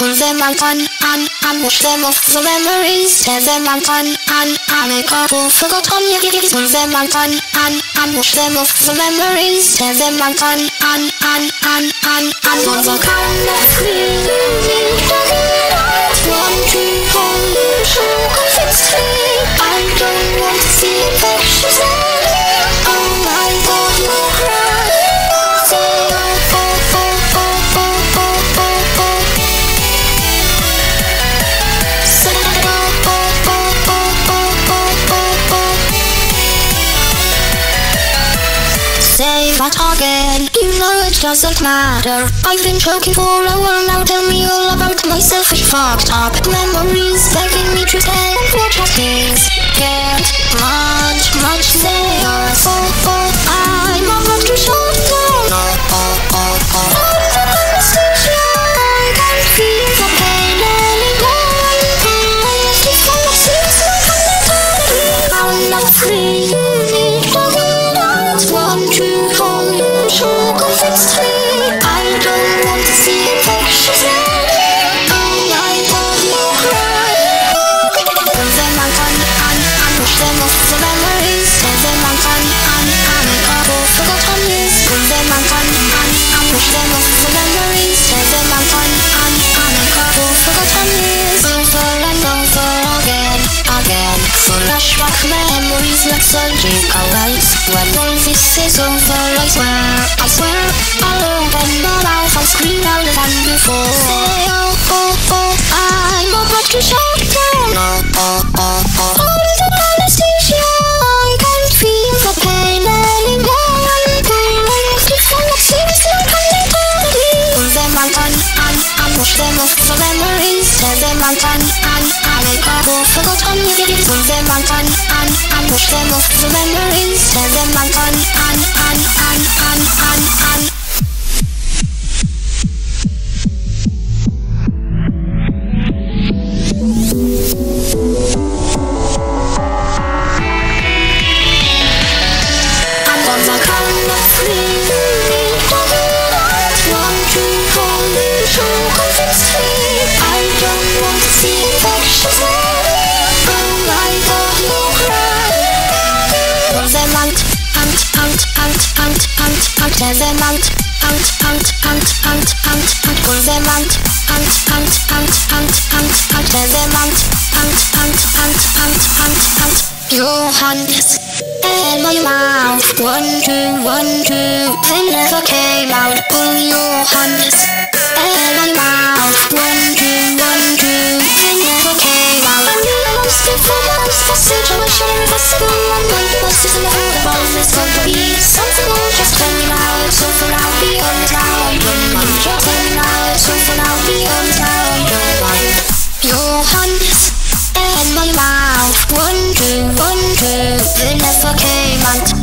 pull them out and wash them off the memories. Tear them out and make up for forgotten years. Pull them out and wash them off the memories. Tear them out and on the count of three. One, two, pollution, conflicts free. I don't want to see infections anymore. Oh my God, you're crying. Say oh, oh, oh, oh, oh, oh, oh, oh. Say oh, oh, oh, oh, oh, oh, oh, oh. Say that again. You know it doesn't matter. I've been choking for a while now. Tell me all about myself. It's fucked up memories begging me to tell what I things can't much say or so. I'm about to shut down. All the anesthesia, I can feel the pain anymore. I keep on seeing something. I'm not free. You need to get out. One, two, hold, sugar fixed me. I don't want to see infections anymore. Oh my God, you're crying. Pull them out and push them off the memories. Tear them out and make up for forgotten years. Pull them out and push them off the memories. Tear them out and make up for forgotten years. Over and over again. Flashback memories like surgical lights. When all this is over, I swear I'll open my mouth and scream louder than before. Say oh, oh, oh, I'm about to shut down. All the anesthesia, I can't feel the pain anymore. I'm pulling it from the seams like an eternity. Pull them out and wash them off the memories. Tear them out and make up for forgotten years. Pull them out and wash them off the memories. Tear them out and on the count of three. One, two, pollution, conflicts free. I don't want to see infections anymore. Oh my God, you're crying. Pull them out and tear them out and pull them out and tear them out and your hands in my mouth. 1, 2, 1, 2. They never came out. Pull your hands in my mouth. 1, 2, 1, 2. They never came out. I'm lost in the situation impossible. I'm going to bust in the about this going to be something more. Just tell me now. So for now, be on the town. Don't mind. Just tell me now. So for now, be on the town. Don't mind. Your hands in my mouth. 1, 2, 1, 2. They never came out.